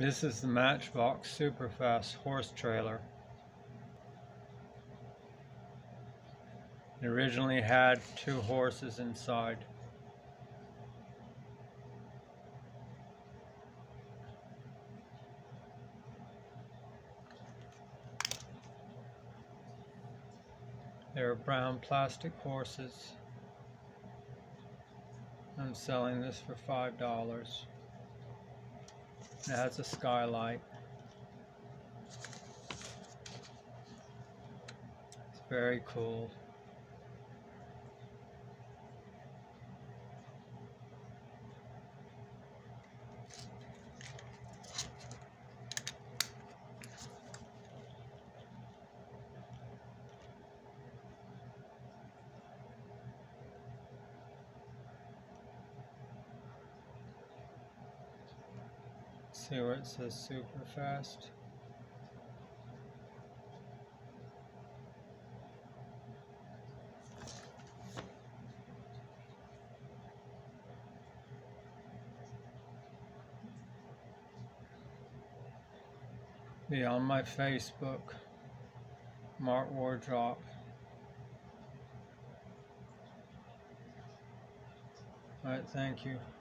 This is the Matchbox Super Fast horse trailer. It originally had 2 horses inside. They're brown plastic horses. I'm selling this for $5. It has a skylight. It's very cool. See where it says super fast? Be on my Facebook, Mark Wardrop. Alright, thank you.